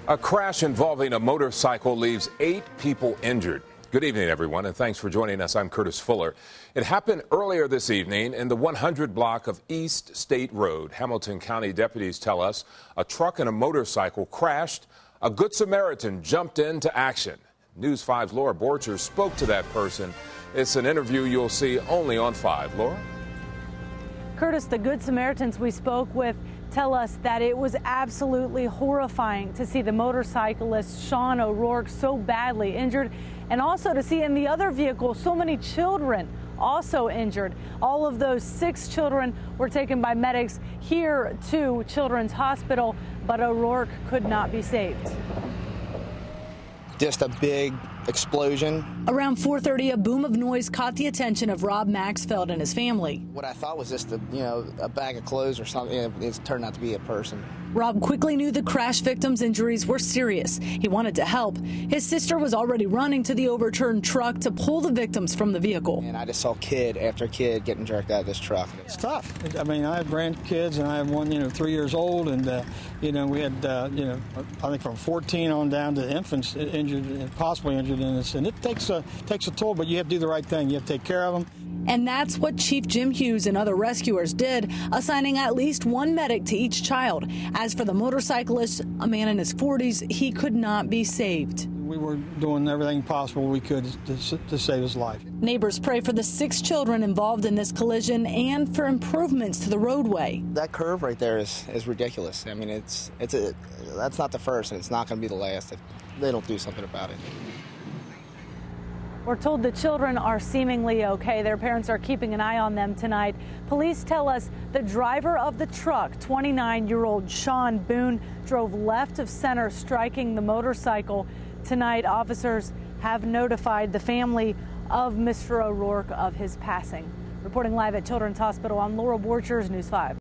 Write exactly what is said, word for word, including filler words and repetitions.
A crash involving a motorcycle leaves eight people injured. Good evening, everyone, and thanks for joining us. I'm Curtis Fuller. It happened earlier this evening in the one hundred block of East State Road. Hamilton County deputies tell us a truck and a motorcycle crashed. A Good Samaritan jumped into action. News five's Laura Borcher spoke to that person. It's an interview you'll see only on five. Laura? Curtis, the Good Samaritans we spoke with tell us that it was absolutely horrifying to see the motorcyclist Sean O'Rourke so badly injured, and also to see in the other vehicle so many children also injured. All of those six children were taken by medics here to Children's Hospital, but O'Rourke could not be saved. Just a big explosion. Around four thirty, a boom of noise caught the attention of Rob Maxfeld and his family. What I thought was just a, you know, a bag of clothes or something. It turned out to be a person. Rob quickly knew the crash victim's injuries were serious. He wanted to help. His sister was already running to the overturned truck to pull the victims from the vehicle. And I just saw kid after kid getting jerked out of this truck. It's tough. I mean, I have grandkids, and I have one, you know, three years old, and uh, you know, we had, uh, you know, I think from fourteen on down to infants injured, possibly injured in this, and it takes a takes a toll. But you have to do the right thing. You have to take care of them. And that's what Chief Jim Hughes and other rescuers did, assigning at least one medic to each child. As for the motorcyclist, a man in his forties, he could not be saved. We were doing everything possible we could to, to save his life. Neighbors pray for the six children involved in this collision and for improvements to the roadway. That curve right there is, is ridiculous. I mean, it's it's a that's not the first, and it's not going to be the last if they don't do something about it. We're told the children are seemingly okay. Their parents are keeping an eye on them tonight. Police tell us the driver of the truck, twenty-nine-year-old Sean Boone, drove left of center, striking the motorcycle. Tonight, officers have notified the family of Mister O'Rourke of his passing. Reporting live at Children's Hospital, I'm Laura Borchers, News five.